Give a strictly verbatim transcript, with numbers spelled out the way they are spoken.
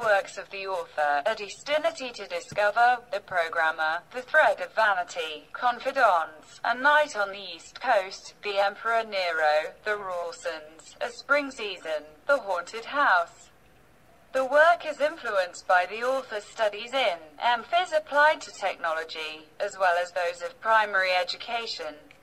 works of the author, A Destinity to Discover, The Programmer, The Thread of Vanity, Confidants, A Night on the East Coast, The Emperor Nero, The Rawsons, A Spring Season, The Haunted House. The work is influenced by the author's studies in M Phys applied to technology, as well as those of primary education,